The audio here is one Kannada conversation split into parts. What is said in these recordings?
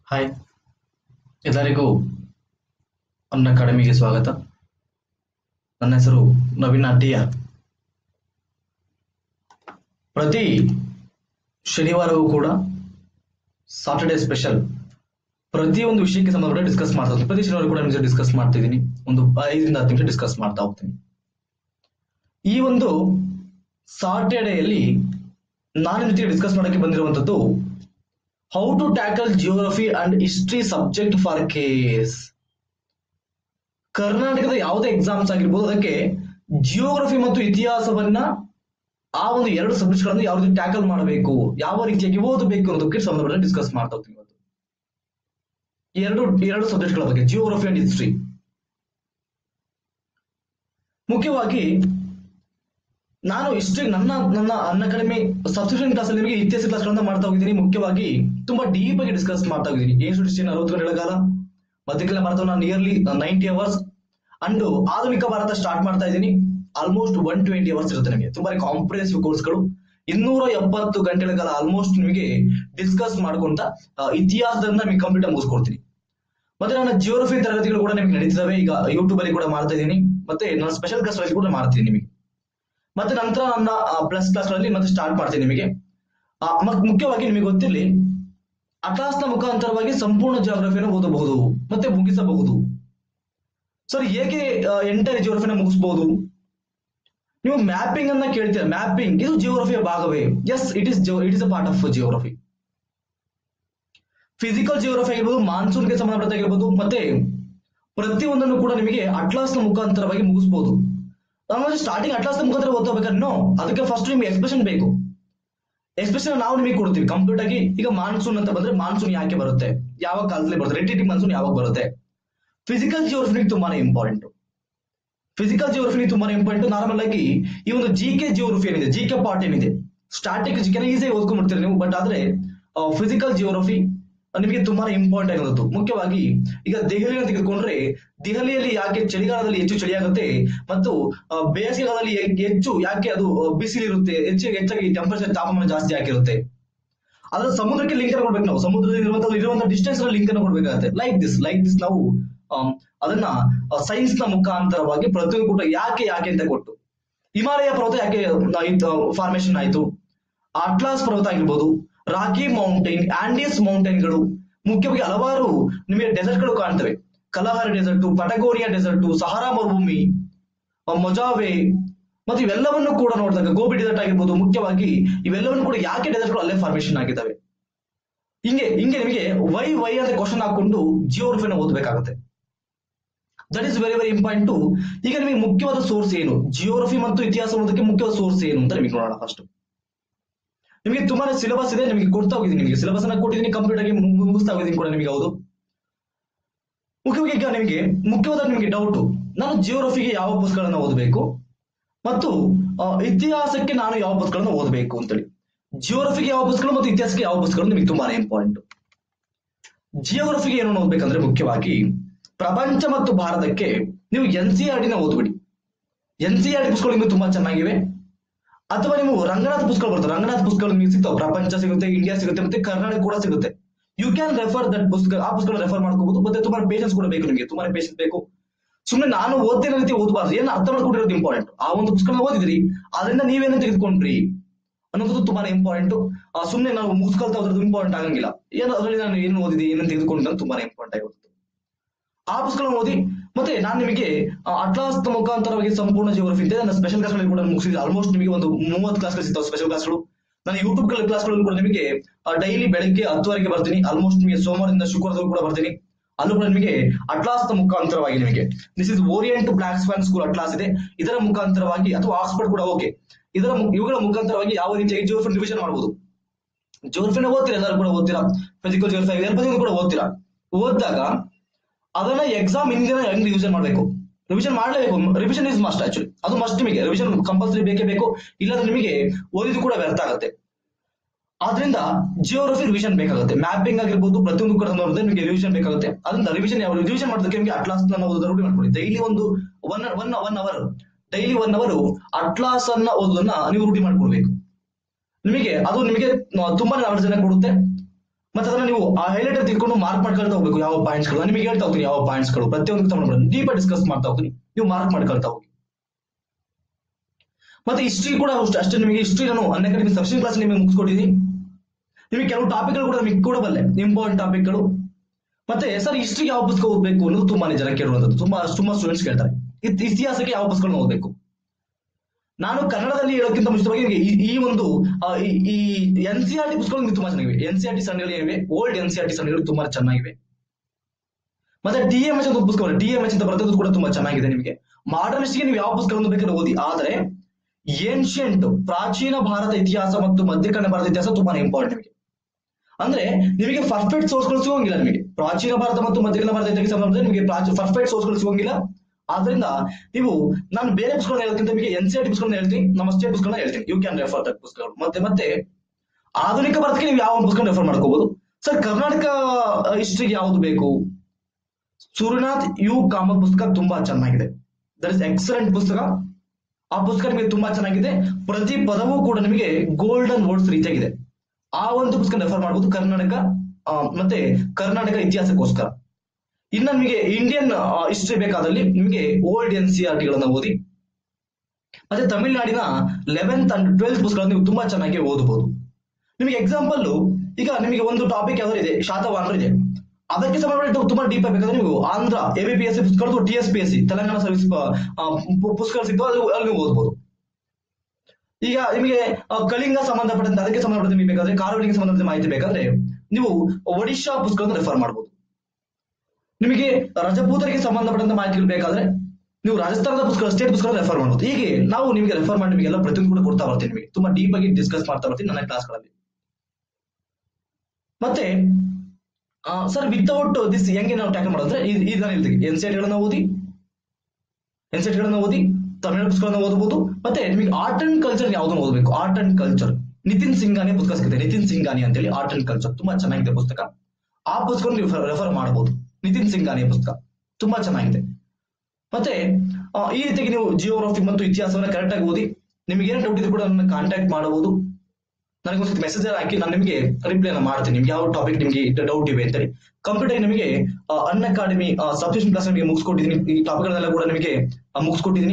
ಹಾಯ್, ಎಲ್ಲರಿಗೂ ಅನ್ ಅಕಾಡೆಮಿಗೆ ಸ್ವಾಗತ. ನನ್ನ ಹೆಸರು ನವೀನ್ ಅಡ್ಡಿಯ. ಪ್ರತಿ ಶನಿವಾರವೂ ಕೂಡ ಸಾಟರ್ಡೆ ಸ್ಪೆಷಲ್ ಪ್ರತಿಯೊಂದು ವಿಷಯಕ್ಕೆ ಸಂಬಂಧಪಟ್ಟ ಡಿಸ್ಕಸ್ ಮಾಡ್ತಾ ಹೋಗ್ತೀನಿ. ಪ್ರತಿ ಶನಿವಾರ ಕೂಡ ನಿಮಗೆ ಡಿಸ್ಕಸ್ ಮಾಡ್ತಿದ್ದೀನಿ. ಒಂದು 5 ರಿಂದ 10 ನಿಮಿಷ ಡಿಸ್ಕಸ್ ಮಾಡ್ತಾ ಹೋಗ್ತೀನಿ. ಈ ಒಂದು ಸಾಟರ್ಡೆಯಲ್ಲಿ ನಾನು ಜೊತೆಗೆ ಡಿಸ್ಕಸ್ ಮಾಡೋಕ್ಕೆ ಬಂದಿರುವಂತದ್ದು how to tackle geography and history subject for KAS. ಕರ್ನಾಟಕದ ಯಾವುದೇ ಎಕ್ಸಾಮ್ಸ್ ಆಗಿರ್ಬೋದು, ಅದಕ್ಕೆ ಜಿಯೋಗ್ರಫಿ ಮತ್ತು ಇತಿಹಾಸವನ್ನ ಆ ಒಂದು 2 ಸಬ್ಜೆಕ್ಟ್ ಗಳನ್ನು ಯಾವ ರೀತಿ ಟ್ಯಾಕಲ್ ಮಾಡಬೇಕು, ಯಾವ ರೀತಿಯಾಗಿ ಓದಬೇಕು ಅನ್ನೋದಕ್ಕೆ ಸಂಬಂಧಪಟ್ಟ ಡಿಸ್ಕಸ್ ಮಾಡ್ತಾ ಹೋಗ್ತೀನಿ. ಎರಡು ಸಬ್ಜೆಕ್ಟ್ಗಳ ಬಗ್ಗೆ, ಜಿಯೋಗ್ರಫಿ ಅಂಡ್ ಹಿಸ್ಟ್ರಿ. ಮುಖ್ಯವಾಗಿ ನಾನು ಹಿಸ್ಟ್ರಿ ನನ್ನ ಅನ್ ಅಕಾಡೆಮಿ ಸಬ್ಸ್ಕ್ರಿಪ್ಷನ್ ಕ್ಲಾಸ್ ಅಲ್ಲಿ ನಿಮಗೆ ಇತಿಹಾಸ ಕ್ಲಾಸ್ ಗಳನ್ನ ಮಾಡ್ತಾ ಹೋಗಿದ್ದೀನಿ. ಮುಖ್ಯವಾಗಿ ತುಂಬಾ ಡೀಪ್ ಆಗಿ ಡಿಸ್ಕಸ್ ಮಾಡ್ತಾ ಹೋಗಿದ್ದೀನಿ. ಏನ್ಷಿಯಂಟ್ ಹಿಸ್ಟ್ರಿ 40 ಗಂಟೆಗಳ ಕಾಲ, ಮಧ್ಯಕಾಲ ಭಾರತವನ್ನ ನಿಯರ್ಲಿ 90 ಅವರ್ಸ್ ಅಂಡ್ ಆಧುನಿಕ ಭಾರತ ಸ್ಟಾರ್ಟ್ ಮಾಡ್ತಾ ಇದ್ದೀನಿ. ಆಲ್ಮೋಸ್ಟ್ 120 ಅವರ್ಸ್ ಇರುತ್ತೆ ನಿಮಗೆ. ತುಂಬಾ ಕಾಂಪ್ರಿಹೆನ್ಸಿವ್ ಕೋರ್ಸ್ಗಳು 270 ಗಂಟೆಗಳ ಕಾಲ ಆಲ್ಮೋಸ್ಟ್ ನಿಮಗೆ ಡಿಸ್ಕಸ್ ಮಾಡ್ಕೊಂತ ಇತಿಹಾಸದನ್ನ ನಿಮಗೆ ಕಂಪ್ಲೀಟ್ ಆಗಿ ಮುಗಿಸ್ಕೊಡ್ತೀನಿ. ಮತ್ತೆ ನನ್ನ ಜಿಯೋಗ್ರಫಿ ತರಗತಿಗಳು ಕೂಡ ನಿಮಗೆ ನಡೀತಿದಾವೆ. ಈಗ ಯೂಟ್ಯೂಬ್ ಅಲ್ಲಿ ಕೂಡ ಮಾಡ್ತಾ ಇದ್ದೀನಿ. ಮತ್ತೆ ನನ್ನ ಸ್ಪೆಷಲ್ ಕ್ಲಾಸ್ ಅಲ್ಲಿ ಕೂಡ ಮಾಡ್ತೀನಿ ನಿಮಗೆ. ಮತ್ತೆ ನಂತರ ನನ್ನ ಪ್ಲಸ್ ಕ್ಲಾಸ್ ಗಳಲ್ಲಿ ಮತ್ತೆ ಸ್ಟಾರ್ಟ್ ಮಾಡ್ತೀನಿ ನಿಮಗೆ. ಮುಖ್ಯವಾಗಿ ನಿಮಗೆ ಗೊತ್ತಿರಲಿ, ಅಟ್ಲಾಸ್ ನ ಮುಖಾಂತರವಾಗಿ ಸಂಪೂರ್ಣ ಜಿಯೋಗ್ರಫಿಯನ್ನು ಓದಬಹುದು ಮತ್ತೆ ಮುಗಿಸಬಹುದು. ಸರ್, ಹೇಗೆ ಎಂಟೈರ್ ಜಿಯೋಗ್ರಫಿನ ಮುಗಿಸಬಹುದು? ನೀವು ಮ್ಯಾಪಿಂಗ್ ಅನ್ನ ಕೇಳ್ತೀರಾ. ಮ್ಯಾಪಿಂಗ್ ಇದು ಜಿಯೋಗ್ರಫಿಯ ಭಾಗವೇ? Yes, it is a part of geography. Physical geography ಆಗಿರ್ಬೋದು, ಮಾನ್ಸೂನ್ಗೆ ಸಂಬಂಧಪಟ್ಟಾಗಿರ್ಬೋದು, ಮತ್ತೆ ಪ್ರತಿಯೊಂದನ್ನು ಕೂಡ ನಿಮಗೆ ಅಟ್ಲಾಸ್ ನ ಮುಖಾಂತರವಾಗಿ ಮುಗಿಸಬಹುದು. ನಾವು ಸ್ಟಾರ್ಟಿಂಗ್ ಅಟ್ಲಾಸ್ ಮುಖಾಂತರ ಓದ್ಬೇಕಾದ್ರೆ ಅದಕ್ಕೆ ಫಸ್ಟ್ ನಿಮ್ಗೆ ಎಕ್ಸ್ಪ್ರೆಷನ್ ಬೇಕು. ಎಕ್ಸ್ಪ್ರೆಷನ್ ನಾವು ನಿಮಗೆ ಕೊಡ್ತೀವಿ ಕಂಪ್ಲೀಟ್ ಆಗಿ. ಈಗ ಮಾನ್ಸೂನ್ ಅಂತ ಬಂದ್ರೆ ಮಾನ್ಸೂನ್ ಯಾಕೆ ಬರುತ್ತೆ, ಯಾವ ಕಾಲದಲ್ಲಿ ಬರುತ್ತೆ, ರೆಟಿಟಿ ಮಾನ್ಸೂನ್ ಯಾವಾಗ ಬರುತ್ತೆ. ಫಿಸಿಕಲ್ ಜಿಯೋಗ್ರಫಿ ತುಂಬಾನೇ ಇಂಪಾರ್ಟೆಂಟ್. ನಾರ್ಮಲ್ ಆಗಿ ಈ ಒಂದು ಜಿಕೆ ಜಿಯೋಗ್ರಫಿ ಏನಿದೆ, ಜಿಕೆ ಪಾರ್ಟ್ ಏನಿದೆ, ಸ್ಟಾಟಿಕ್ ಜಿಕೆ ಈಸಿಯಾಗಿ ಓದ್ಕೊಂಡ್ಬಿಡ್ತೀರಿ ನೀವು. ಬಟ್ ಆದ್ರೆ ಫಿಸಿಕಲ್ ಜಿಯೋಗ್ರಫಿ ನಿಮಗೆ ತುಂಬಾನೇ ಇಂಪಾರ್ಟೆಂಟ್ ಆಗಿರೋದು. ಮುಖ್ಯವಾಗಿ ಈಗ ದೆಹಲಿಯನ್ನು ತೆಗೆದುಕೊಂಡ್ರೆ, ದೆಹಲಿಯಲ್ಲಿ ಯಾಕೆ ಚಳಿಗಾಲದಲ್ಲಿ ಹೆಚ್ಚು ಚಳಿಯಾಗುತ್ತೆ ಮತ್ತು ಬೇಸಿಗೆಗಾಲದಲ್ಲಿ ಹೆಚ್ಚು ಯಾಕೆ ಅದು ಬಿಸಿಲಿರುತ್ತೆ, ಹೆಚ್ಚಾಗಿ ಟೆಂಪರೇಚರ್ ತಾಪಮಾನ ಜಾಸ್ತಿ ಆಗಿರುತ್ತೆ. ಅದರ ಸಮುದ್ರಕ್ಕೆ ಲಿಂಕ್ ಅನ್ನು ಕೊಡ್ಬೇಕು ನಾವು. ಸಮುದ್ರದಲ್ಲಿ ಇರುವಂತಹ ಡಿಸ್ಟೆನ್ಸ್ ಲಿಂಕ್ ಅನ್ನು ಕೊಡ್ಬೇಕಾಗುತ್ತೆ. ಲೈಕ್ ದಿಸ್ ನಾವು ಅದನ್ನ ಸೈನ್ಸ್ ನ ಮುಖಾಂತರವಾಗಿ ಪ್ರತಿಯೊಂದು ಕೂಡ ಯಾಕೆ ಅಂತ ಕೊಟ್ಟು, ಹಿಮಾಲಯ ಪರ್ವತ ಯಾಕೆ ಫಾರ್ಮೇಶನ್ ಆಯ್ತು, ಅಟ್ಲಾಸ್ ಪರ್ವತ ಆಗಿರ್ಬೋದು, ರಾಕಿ ಮೌಂಟೈನ್, ಆಂಡೀಸ್ ಮೌಂಟೈನ್ಗಳು, ಮುಖ್ಯವಾಗಿ ಹಲವಾರು ನಿಮಗೆ ಡೆಸರ್ಟ್ ಗಳು ಕಾಣ್ತವೆ. Kalahari desert, Patagonia desert, Sahara ಮರುಭೂಮಿ, ಮೊಜಾವೆ, ಮತ್ತೆ ಇವೆಲ್ಲವನ್ನು ಕೂಡ ನೋಡಿದಾಗ ಗೋಬಿ ಡೆಸರ್ಟ್ ಆಗಿರ್ಬೋದು. ಮುಖ್ಯವಾಗಿ ಇವೆಲ್ಲವನ್ನು ಕೂಡ ಯಾಕೆ ಡೆಸರ್ಟ್ ಗಳು ಅಲ್ಲೇ ಫಾರ್ಮೇಶನ್ ಆಗಿದ್ದಾವೆ. ಹಿಂಗೆ ನಿಮಗೆ ವೈ ಅಂತ ಕ್ವಶನ್ ಹಾಕೊಂಡು ಜಿಯೋಗ್ರಫಿನ ಓದಬೇಕಾಗುತ್ತೆ. That is very very important. ಈಗ ನಿಮಗೆ ಮುಖ್ಯವಾದ ಸೋರ್ಸ್ ಏನು, ಜಿಯೋಗ್ರಫಿ ಮತ್ತು ಇತಿಹಾಸ ಓದೋದಕ್ಕೆ ಮುಖ್ಯವಾದ ಸೋರ್ಸ್ ಏನು ಅಂತ ನಿಮಗೆ ನೋಡೋಣ. ಫಸ್ಟ್ ನಿಮಗೆ ತುಂಬಾನೇ ಸಿಲೆಬಸ್ ಇದೆ, ನಿಮಗೆ ಕೊಡ್ತಾ ಹೋಗಿದ್ದೀನಿ. ನಿಮಗೆ ಸಿಲೆಬಸ್ ಅನ್ನ ಕೊಟ್ಟಿದ್ದೀನಿ, ಕಂಪ್ಲೀಟ್ ಆಗಿ ಮುಗಿಸ್ತಾ ಹೋಗಿದ್ದೀನಿ ಕೂಡ ನಿಮಗೆ. ಹೌದು, ಮುಖ್ಯವಾಗಿ ಈಗ ಮುಖ್ಯವಾದ ನಿಮಗೆ ಡೌಟ್, ನಾನು ಜಿಯೋಗ್ರಫಿಗೆ ಯಾವ ಪುಸ್ತಕಗಳನ್ನ ಓದಬೇಕು ಮತ್ತು ಇತಿಹಾಸಕ್ಕೆ ನಾನು ಯಾವ ಪುಸ್ತಕಗಳನ್ನ ಓದಬೇಕು ಅಂತೇಳಿ. ಜಿಯೋಗ್ರಫಿಗೆ ಯಾವ ಪುಸ್ತಕಗಳು ಮತ್ತು ಇತಿಹಾಸಕ್ಕೆ ಯಾವ ಪುಸ್ತಕಗಳು ನಿಮಗೆ ತುಂಬಾನೇ ಇಂಪಾರ್ಟೆಂಟ್. ಜಿಯೋಗ್ರಫಿಗೆ ಏನು ಓದಬೇಕಂದ್ರೆ, ಮುಖ್ಯವಾಗಿ ಪ್ರಪಂಚ ಮತ್ತು ಭಾರತಕ್ಕೆ ನೀವು NCERT ನ ಓದ್ಬಿಡಿ. NCERT ಪುಸ್ತಕಗಳು ನಿಮಗೆ ತುಂಬಾ ಚೆನ್ನಾಗಿವೆ. ಅಥವಾ ನೀವು ರಂಗನಾಥ್ ಪುಸ್ತಕಗಳು ಬರ್ತವೆ, ರಂಗನಾಥ್ ಪುಸ್ತಕಗಳು ನಿಮಗೆ ಸಿಗ್ತಾವೆ. ಪ್ರಪಂಚ ಸಿಗುತ್ತೆ, ಇಂಡಿಯಾ ಸಿಗುತ್ತೆ, ಮತ್ತೆ ಕರ್ನಾಟಕ ಕೂಡ ಸಿಗುತ್ತೆ. ಯು ಕ್ಯಾನ್ ರೆಫರ್ ದಟ್ ಪುಸ್ತಕ, ಆ ಪುಸ್ತಕ ರೆಫರ್ ಮಾಡ್ಕೋಬಹುದು. ಮತ್ತೆ ತುಂಬಾ ಪೇಷನ್ಸ್ ಕೂಡ ಬೇಕು ನಿಮಗೆ, ತುಂಬಾ ಪೇಷನ್ಸ್ ಬೇಕು. ಸುಮ್ಮನೆ ನಾನು ಓದ್ತಿರೋ ರೀತಿ ಓದಬಾರ್ದು, ಏನ್ ಅರ್ಥ ಮಾಡ್ಕೊಂಡಿರೋದು ಇಂಪಾರ್ಟೆಂಟ್. ಆ ಒಂದು ಪುಸ್ತಕ ಓದಿದ್ರಿ, ಅದರಿಂದ ನೀವೇನು ತೆಗೆದುಕೊಂಡ್ರಿ ಅನ್ನೋದು ತುಂಬಾನೇ ಇಂಪಾರ್ಟೆಂಟ್. ಸುಮ್ಮನೆ ನಾವು ಮುಗಿಸ್ಕೊಳ್ತಾ ಹೋದ್ರದ್ದು ಇಂಪಾರ್ಟೆಂಟ್ ಆಗಂಗಿಲ್ಲ. ಏನು ಅದರಲ್ಲಿ ನಾನು ಏನು ಓದಿದೆ, ಏನಂತ ತೆಗೆದುಕೊಂಡು ತುಂಬಾನೇ ಇಂಪಾರ್ಟೆಂಟ್ ಆಗಿರುತ್ತೆ. ಆ ಪುಸ್ತಕ ಓದಿ. ಮತ್ತೆ ನಾನು ನಿಮಗೆ ಅಟ್ಲಾಸ್ ಮುಖಾಂತರವಾಗಿ ಸಂಪೂರ್ಣ ಜಿಯೋಗ್ರಫಿ ಇದೆ ನನ್ನ ಸ್ಪೆಷಲ್ ಕ್ಲಾಸ್ಗಳಲ್ಲಿ ಕೂಡ ಮುಗಿಸಿದೆ. ಆಲ್ಮೋಸ್ಟ್ ನಿಮಗೆ ಒಂದು 30 ಕ್ಲಾಸ್ಗಳು ಸಿಗ್ತಾವೆ, ಸ್ಪೆಷಲ್ ಕ್ಲಾಸ್ಗಳು. ನಾನು ಯೂಟ್ಯೂಬ್ ಕ್ಲಾಸ್ಗಳಲ್ಲಿ ಕೂಡ ನಿಮಗೆ ಡೈಲಿ ಬೆಳಗ್ಗೆ 10 ಬರ್ತೀನಿ. ಆಲ್ಮೋಸ್ಟ್ ನಿಮಗೆ ಸೋಮವಾರದಿಂದ ಶುಕ್ರವಾರದವರೆಗೂ ಕೂಡ ಬರ್ತೀನಿ. ಅಲ್ಲೂ ಕೂಡ ನಿಮಗೆ ಅಟ್ಲಾಸ್ ಮುಖಾಂತರವಾಗಿ ನಿಮಗೆ this is Orient Black Swan school atlas ಇದೆ. ಇದರ ಮುಖಾಂತರವಾಗಿ, ಅಥವಾ ಆಕ್ಸ್ಫರ್ಡ್ ಕೂಡ ಓಕೆ, ಇವುಗಳ ಮುಖಾಂತರವಾಗಿ ಯಾವ ರೀತಿಯಾಗಿ ಜಿಯೋಗ್ರಫಿ ರಿವಿಷನ್ ಮಾಡಬಹುದು. ಜಿಯೋಗ್ರಫಿನ ಓದ್ತೀರಾ, ಎಲ್ಲರೂ ಕೂಡ ಓದ್ತೀರಾ. ಫಿಸಿಕಲ್ ಜಿಯೋಗ್ರಫಿ ಕೂಡ ಓದ್ತೀರಾ. ಓದಿದಾಗ ಅದನ್ನ ಎಕ್ಸಾಮ್ ಹಿಂದಿನ ಹೆಂಗ್ ರಿವಿಷನ್ ಮಾಡಬೇಕು, ರಿವಿಷನ್ ಮಾಡಲೇಬೇಕು. Revision is must. ಆಕ್ಚುಲಿ ಅದು ಮಸ್ಟ್. ನಿಮಗೆ ರಿವಿಷನ್ ಕಂಪಲ್ಸರಿ ಬೇಕೇ ಬೇಕು, ಇಲ್ಲಾಂದ್ರೆ ನಿಮಗೆ ಓದಿದ್ದು ಕೂಡ ವ್ಯರ್ಥ ಆಗುತ್ತೆ. ಆದ್ರಿಂದ ಜಿಯೋಗ್ರಫಿ ರಿವಿಷನ್ ಬೇಕಾಗುತ್ತೆ. ಮ್ಯಾಪಿಂಗ್ ಆಗಿರ್ಬೋದು, ಪ್ರತಿಯೊಂದು ಕೂಡ ನಿಮಗೆ ರಿವಿಷನ್ ಬೇಕಾಗುತ್ತೆ. ಅದರಿಂದ ರಿವಿಷನ್ ಮಾಡೋದಕ್ಕೆ ನಿಮಗೆ ಅಟ್ಲಾಸ್ ಓದೋದನ್ನ ರೂಢಿ ಮಾಡ್ಕೊಳ್ಳಿ. ಡೈಲಿ ಒಂದು ಒನ್ ಅವರ್ ಅಟ್ಲಾಸ್ ಅನ್ನ ಓದೋದನ್ನ ನೀವು ರೂಢಿ ಮಾಡ್ಕೊಳ್ಬೇಕು. ನಿಮಗೆ ಅದು ತುಂಬಾ ನಾಲೆಡ್ಜ್ ಅನ್ನ ಕೊಡುತ್ತೆ. ಮತ್ತೆ ಅದನ್ನ ನೀವು ಆ ಹೈಲೈಟ್ ತಿಳ್ಕೊಂಡು ಮಾರ್ಕ್ ಮಾಡ್ಕೊಳ್ತಾ ಹೋಗ್ಬೇಕು. ಯಾವ ಪಾಯಿಂಟ್ಸ್ ಗಳು ನಿಮಗೆ ಹೇಳ್ತಾ ಹೋಗ್ತೀನಿ, ಯಾವ ಪಾಯಿಂಟ್ಸ್ ಗಳು ಪ್ರತಿಯೊಂದು ತಗೊಂಡು ಡೀಪ್ ಡಿಸ್ಕಸ್ ಮಾಡ್ತಾ ಹೋಗ್ತೀನಿ, ನೀವು ಮಾರ್ಕ್ ಮಾಡ್ಕೊಳ್ತಾ ಹೋಗಿ. ಮತ್ತೆ ಹಿಸ್ಟ್ರಿ ಕೂಡ ಅಷ್ಟೇ. ನಿಮಗೆ ಹಿಸ್ಟ್ರಿ ನಾನು ಅನ್ಅಕಾಡೆಮಿ ಸಬ್ಸ್ಟಿಟ್ಯೂಟ್ ಕ್ಲಾಸ್ ನಿಮಗೆ ಮುಗಿಸ್ಕೊಟ್ಟಿದ್ದೀನಿ. ನಿಮಗೆ ಕೆಲವು ಟಾಪಿಕ್ಗಳು ಕೂಡ ನಿಮಗೆ ಕೂಡ ಬಲ್ಲೆ, ಇಂಪಾರ್ಟೆಂಟ್ ಟಾಪಿಕ್ಗಳು. ಮತ್ತೆ ಸರ್ ಹಿಸ್ಟ್ರಿ ಯಾವ ಪುಸ್ತಕ ಓದಬೇಕು ಅನ್ನೋದು ತುಂಬಾನೇ ಜನ ಕೇಳುವಂಥದ್ದು, ತುಂಬಾ ಸ್ಟೂಡೆಂಟ್ಸ್ ಕೇಳ್ತಾರೆ. ಇತಿಹಾಸಕ್ಕೆ ಯಾವ ಪುಸ್ತಕಗಳನ್ನ ಓದಬೇಕು. ನಾನು ಕನ್ನಡದಲ್ಲಿ ಹೇಳೋಕ್ಕಿಂತ ಮುಂಚಿತವಾಗಿ ಈ ಒಂದು ಈ NCERT ಪುಸ್ತಕಗಳು ತುಂಬಾ ಚೆನ್ನಾಗಿವೆ. NCERT ಸರಣಿಗಳು ಏನಿವೆ, ಓಲ್ಡ್ NCERT ಸರಣಿಗಳು ತುಂಬಾ ಚೆನ್ನಾಗಿವೆ. ಮತ್ತೆ TMH ಅಂತ ಪುಸ್ತಕ, TMH ಅಂತ ಬರ್ತದ್ದು ಕೂಡ ತುಂಬಾ ಚೆನ್ನಾಗಿದೆ. ನಿಮಗೆ ಮಾಡರ್ನ್ ಹಿಸ್ಟ್ರಿಗೆ ನೀವು ಯಾವ ಪುಸ್ತಕವನ್ನು ಬೇಕಾದ್ರೆ ಓದಿ, ಆದರೆ ಏನ್ಷಿಯಂಟ್ ಪ್ರಾಚೀನ ಭಾರತ ಇತಿಹಾಸ ಮತ್ತು ಮಧ್ಯಕಾಲೀನ ಭಾರತ ಇತಿಹಾಸ ತುಂಬಾನೇ ಇಂಪಾರ್ಟೆಂಟ್ ನಿಮಗೆ. ಅಂದ್ರೆ ನಿಮಗೆ ಪರ್ಫೆಕ್ಟ್ ಸೋರ್ಸ್ಗಳು ಸಿಗೋಂಗಿಲ್ಲ. ನಿಮಗೆ ಪ್ರಾಚೀನ ಭಾರತ ಮತ್ತು ಮಧ್ಯಕಾಲೀನ ಭಾರತ ಇತಿಹಾಸ ಸಂಬಂಧ ನಿಮಗೆ ಪರ್ಫೆಕ್ಟ್ ಸೋರ್ಸ್ಗಳು ಸಿಗೋಂಗಿಲ್ಲ. ಆದ್ರಿಂದ ನೀವು, ನಾನು ಬೇರೆ ಪುಸ್ತಕಗಳನ್ನ ಹೇಳೋಕ್ಕಿಂತ ನಿಮಗೆ NCERT ಪುಸ್ತಕಗಳನ್ನ ಹೇಳ್ತೀನಿ, ನಮ್ಮ ಸ್ಟೇಟ್ ಪುಸ್ತಕಗಳನ್ನ ಹೇಳ್ತೀನಿ. ಯು ಕ್ಯಾನ್ ರೆಫರ್ ದಟ್ ಪುಸ್ತಕಗಳು. ಮತ್ತೆ ಆಧುನಿಕ ಭಾರತಕ್ಕೆ ನೀವು ಯಾವ ಪುಸ್ತಕ ರೆಫರ್ ಮಾಡ್ಕೋಬಹುದು. ಸರ್ ಕರ್ನಾಟಕ ಹಿಸ್ಟ್ರಿಗೆ ಯಾವುದು ಬೇಕು? ಸೂರ್ಯನಾಥ್ ಯು ಕಾಮತ್ ಪುಸ್ತಕ ತುಂಬಾ ಚೆನ್ನಾಗಿದೆ. ದಟ್ ಇಸ್ ಎಕ್ಸಲೆಂಟ್ ಪುಸ್ತಕ. ಆ ಪುಸ್ತಕ ನಿಮಗೆ ತುಂಬಾ ಚೆನ್ನಾಗಿದೆ. ಪ್ರತಿ ಪದವೂ ಕೂಡ ನಿಮಗೆ ಗೋಲ್ಡನ್ ವರ್ಡ್ಸ್ ರೀತಿಯಾಗಿದೆ. ಆ ಒಂದು ಪುಸ್ತಕ ರೆಫರ್ ಮಾಡಬಹುದು ಕರ್ನಾಟಕ ಮತ್ತೆ ಕರ್ನಾಟಕ ಇತಿಹಾಸಕ್ಕೋಸ್ಕರ. ಇನ್ನು ನಿಮಗೆ ಇಂಡಿಯನ್ ಹಿಸ್ಟ್ರಿ ಬೇಕಾದಲ್ಲಿ ನಿಮಗೆ ಓಲ್ಡ್ NCERT ಗಳನ್ನ ಓದಿ. ಮತ್ತೆ ತಮಿಳುನಾಡಿನ 11th and 12th ಪುಸ್ತಕಗಳನ್ನು ನೀವು ತುಂಬಾ ಚೆನ್ನಾಗಿ ಓದಬಹುದು. ನಿಮಗೆ ಎಕ್ಸಾಂಪಲ್, ಈಗ ನಿಮಗೆ ಒಂದು ಟಾಪಿಕ್ ಯಾವ್ದು ಇದೆ, ಶಾತವಾಹನರು ಇದೆ, ಅದಕ್ಕೆ ಸಂಬಂಧಪಟ್ಟ ತುಂಬಾ ಡೀಪ್ ಆಗಬೇಕಾದ್ರೆ ನೀವು ಆಂಧ್ರ ABPSC ಪುಸ್ತಕಗಳು, TSPSC ತೆಲಂಗಾಣ ಸರ್ವಿಸ್ ಪುಸ್ತಕಗಳು ಸಿಗ್ತವೆ, ಅಲ್ಲಿ ನೀವು ಓದಬಹುದು. ಈಗ ನಿಮಗೆ ಕಳಿಂಗ ಸಂಬಂಧಪಟ್ಟಂತೆ ಅದಕ್ಕೆ ಸಂಬಂಧಪಟ್ಟಂತೆ ನಿಮಗೆ ಬೇಕಾದ್ರೆ, ಕಾರವಳಿಗೆ ಸಂಬಂಧಪಟ್ಟ ಮಾಹಿತಿ ಬೇಕಾದ್ರೆ ನೀವು ಒಡಿಶಾ ಪುಸ್ತಕಗಳನ್ನು ರೆಫರ್ ಮಾಡಬಹುದು. ನಿಮಗೆ ರಜಪೂತರಿಗೆ ಸಂಬಂಧಪಟ್ಟಂತ ಮಾಹಿತಿಗಳು ಬೇಕಾದ್ರೆ ನೀವು ರಾಜಸ್ಥಾನದ ಪುಸ್ತಕ, ಸ್ಟೇಟ್ ಪುಸ್ತಕ ರೆಫರ್ ಮಾಡಬಹುದು. ಹೀಗೆ ನಾವು ನಿಮಗೆ ರೆಫರ್ ಮಾಡಿ ನಿಮಗೆಲ್ಲ ಪ್ರತಿಯೊಂದು ಕೂಡ ಕೊಡ್ತಾ ಬರ್ತೀನಿ. ನಿಮಗೆ ತುಂಬಾ ಡೀಪ್ ಆಗಿ ಡಿಸ್ಕಸ್ ಮಾಡ್ತಾ ಬರ್ತೀನಿ ನನ್ನ ಕ್ಲಾಸ್ಗಳಲ್ಲಿ. ಮತ್ತೆ ಸರ್ ವಿತೌಟ್ ದಿಸ್ ಹೆಂಗೆ ನಾವು ಟ್ಯಾಕಲ್ ಮಾಡೋದ್ರೆ ಈಗ ನಾನು ಹೇಳ್ತೀನಿ, NCERT ಗಳನ್ನ ಓದಿ, ತಮಿಳು ಪುಸ್ತಕಗಳನ್ನ ಓದಬಹುದು. ಮತ್ತೆ ನಿಮಗೆ ಆರ್ಟ್ ಅಂಡ್ ಕಲ್ಚರ್ ಯಾವ್ದನ್ನ ಓದಬೇಕು, art and culture Nitin Singhania ಪುಸ್ತಕ ಸಿಗುತ್ತೆ, ನಿತಿನ್ ಸಿಂಘಾನಿ ಅಂತೇಳಿ ಆರ್ಟ್ ಅಂಡ್ ಕಲ್ಚರ್ ತುಂಬಾ ಚೆನ್ನಾಗಿದೆ ಪುಸ್ತಕ. ಆ ಪುಸ್ತಕ ನೀವು ರೆಫರ್ ಮಾಡಬಹುದು. ನಿತಿನ್ ಸಿಂಘಾನಿ ಪುಸ್ತಕ ತುಂಬಾ ಚೆನ್ನಾಗಿದೆ. ಮತ್ತೆ ಈ ರೀತಿಯಾಗಿ ನೀವು ಜಿಯೋಗ್ರಫಿ ಮತ್ತು ಇತಿಹಾಸವನ್ನ ಕರೆಕ್ಟ್ ಆಗಿ ಓದಿ. ನಿಮಗೆ ಏನು ಡೌಟ್ ಇದ್ರು ಕೂಡ ನನ್ನ ಕಾಂಟ್ಯಾಕ್ಟ್ ಮಾಡಬಹುದು. ನನಗೊಂದು ಮೆಸೇಜ್ ಹಾಕಿ ನಾನು ನಿಮಗೆ ರಿಪ್ಲೈ ಮಾಡ್ತೀನಿ, ನಿಮ್ಗೆ ಯಾವ ಟಾಪಿಕ್ ನಿಮಗೆ ಡೌಟ್ ಇವೆ ಅಂತೇಳಿ. ಕಂಪ್ಲೀಟ್ ಆಗಿ ನಿಮಗೆ ಅನ್ಅಕಾಡೆಮಿ ಸಬ್ಸ್ಕ್ರಿಪ್ಷನ್ ಕ್ಲಾಸ್ ನಿಮಗೆ ಮುಗಿಸ್ಕೊಟ್ಟಿದ್ದೀನಿ. ಈ ಟಾಪಿಕ್ಗಳನ್ನೆಲ್ಲ ಕೂಡ ನಿಮಗೆ ಮುಗಿಸ್ಕೊಟ್ಟಿದ್ದೀನಿ.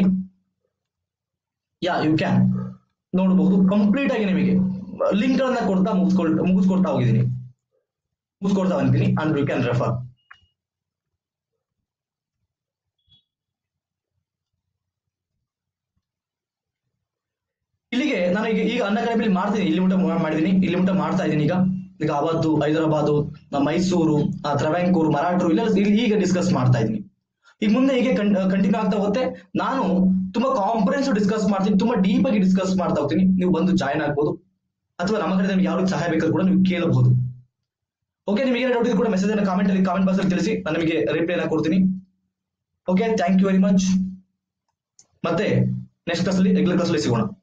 ಯು ಕ್ಯಾನ್ ನೋಡಬಹುದು. ಕಂಪ್ಲೀಟ್ ಆಗಿ ನಿಮಗೆ ಲಿಂಕ್ ಗಳನ್ನ ಕೊಡ್ತಾ ಮುಗಿಸ್ಕೊಡ್ತಾ ಹೋಗಿದ್ದೀನಿ, ಮುಗಿಸ್ಕೊಡ್ತಾ ಬಂದಿದ್ದೀನಿ. And you can refer. ಇಲ್ಲಿಗೆ ನಾನು ಈಗ ಅನ್ಅಕಾಡೆಮಿ ಮಾಡ್ತೀನಿ, ಇಲ್ಲಿ ಮುಟ ಮಾಡಿದ್ದೀನಿ, ಇಲ್ಲಿ ಮುಟ ಮಾಡ್ತಾ ಇದ್ದೀನಿ. ಈಗ ಅವತ್ತು ಹೈದರಾಬಾದ್, ಮೈಸೂರು, ತ್ರವೆಂಕೂರು, ಮರಾಠರು ಇಲ್ಲ ಈಗ ಡಿಸ್ಕಸ್ ಮಾಡ್ತಾ ಇದ್ದೀನಿ. ಈಗ ಮುಂದೆ ಹೀಗೆ ಕಂಟಿನ್ಯೂ ಆಗ್ತಾ ಹೋಗುತ್ತೆ. ನಾನು ತುಂಬಾ ಕಾಂಪ್ರಹೆನ್ಸಿವ್ ಡಿಸ್ಕಸ್ ಮಾಡ್ತೀನಿ, ತುಂಬಾ ಡೀಪ್ ಆಗಿ ಡಿಸ್ಕಸ್ ಮಾಡ್ತಾ ಹೋಗ್ತೀನಿ. ನೀವು ಬಂದು ಜಾಯ್ನ್ ಆಗ್ಬೋದು, ಅಥವಾ ನಮ್ಮ ಕಡೆ ನಿಮ್ಗೆ ಯಾವ ಸಹಾಯ ಬೇಕಾದ್ರೂ ಕೂಡ ನೀವು ಕೇಳಬಹುದು. ಓಕೆ, ನಿಮಗೆ ಡೌಟ್ ಇದ್ರು ಕೂಡ ಮೆಸೇಜ್ ಅನ್ನ ಕಾಮೆಂಟ್ ಬಾಕ್ಸ್ ಅಲ್ಲಿ ತಿಳಿಸಿ, ನಾನು ನಿಮಗೆ ರಿಪ್ಲೈ ಕೊಡ್ತೀನಿ. Okay, thank you very much. ಮತ್ತೆ ನೆಕ್ಸ್ಟ್ ಕ್ಲಾಸ್ ಅಲ್ಲಿ ರೆಗ್ಯುಲರ್ ಕ್ಲಾಸ್ ಅಲ್ಲಿ ಸಿಗೋಣ.